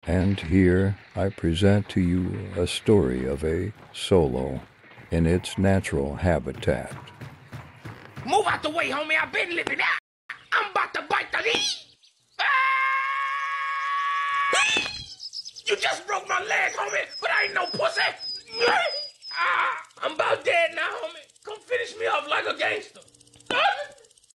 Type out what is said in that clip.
And here I present to you a story of a solo in its natural habitat. Move out the way, homie. I've been living out. I'm about to bite the lead. Ah! You just broke my leg, homie, but I ain't no pussy.